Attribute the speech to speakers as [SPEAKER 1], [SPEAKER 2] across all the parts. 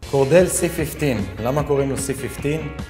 [SPEAKER 1] קורדל C15, למה קוראים לו C15?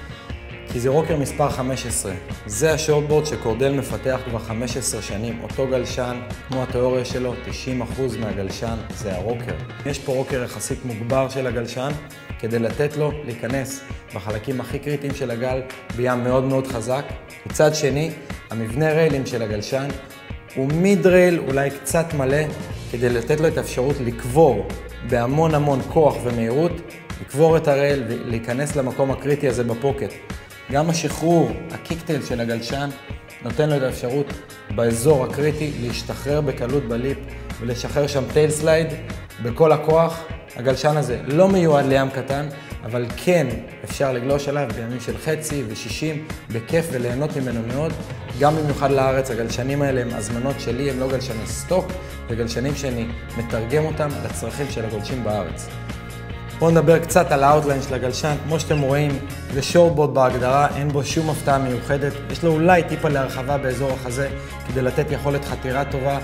[SPEAKER 1] כי זה רוקר מספר 15. זה השורטבורד שקורדל מפתח כבר 15 שנים. אותו גלשן, כמו התיאוריה שלו, 90% מהגלשן זה הרוקר. יש פה רוקר יחסית מוגבר של הגלשן, כדי לתת לו להיכנס בחלקים הכי קריטיים של הגל בים מאוד מאוד חזק. מצד שני, המבנה ריילים של הגלשן הוא מיד רייל אולי קצת מלא, כדי לתת לו את האפשרות לקבור בהמון כוח ומהירות, לקבור את הרייל ולהיכנס למקום הקריטי הזה בפוקט. גם השחרור, הקיקטייל של הגלשן, נותן לו את האפשרות באזור הקריטי להשתחרר בקלות בליפ ולשחרר שם טייל סלייד בכל הכוח. הגלשן הזה לא מיועד לים קטן, אבל כן אפשר לגלוש עליו בימים של חצי ו60 בכיף וליהנות ממנו מאוד. גם במיוחד לארץ, הגלשנים האלה הם הזמנות שלי, הם לא גלשני סטוק, זה גלשנים שאני מתרגם אותם לצרכים של הגולשים בארץ. בואו נדבר קצת על האוטליין של הגלשן. כמו שאתם רואים, זה שורטבורד בהגדרה, אין בו שום הפתעה מיוחדת. יש לו אולי טיפה להרחבה באזור החזה, כדי לתת יכולת חתירה טובה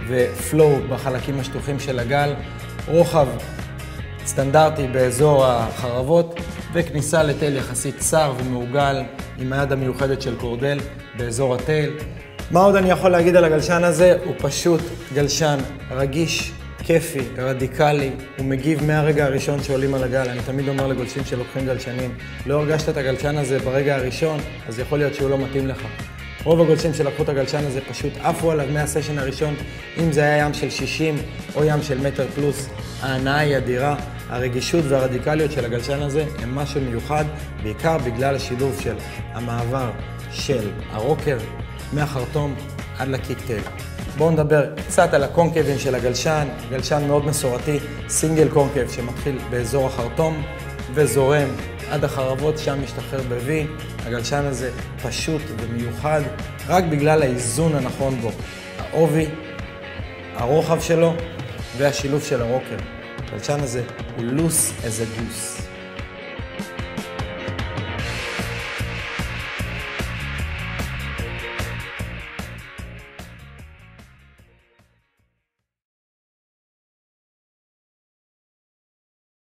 [SPEAKER 1] ופלואו בחלקים השטוחים של הגל. רוחב סטנדרטי באזור החרבות, וכניסה לטייל יחסית צר ומעוגל עם היד המיוחדת של קורדל באזור הטייל. מה עוד אני יכול להגיד על הגלשן הזה? הוא פשוט גלשן רגיש, כיפי, רדיקלי, הוא מגיב מהרגע הראשון שעולים על הגל. אני תמיד אומר לגולשים שלוקחים גלשנים, לא הרגשת את הגלשן הזה ברגע הראשון, אז יכול להיות שהוא לא מתאים לך. רוב הגולשים שלקחו את הגלשן הזה פשוט עפו עליו מהסשן הראשון, אם זה היה ים של 60 או ים של מטר פלוס, ההנאה היא אדירה. הרגישות והרדיקליות של הגלשן הזה הם משהו מיוחד, בעיקר בגלל השילוב של המעבר של הרוקר מהחרטום עד לקיקטייל. בואו נדבר קצת על הקונקבים של הגלשן. גלשן מאוד מסורתי, סינגל קונקב שמתחיל באזור החרטום וזורם עד החרבות, שם משתחרר ב-V. הגלשן הזה פשוט ומיוחד רק בגלל האיזון הנכון בו. העובי, הרוחב שלו והשילוב של הרוקר. הגלשן הזה הוא loose as a goose.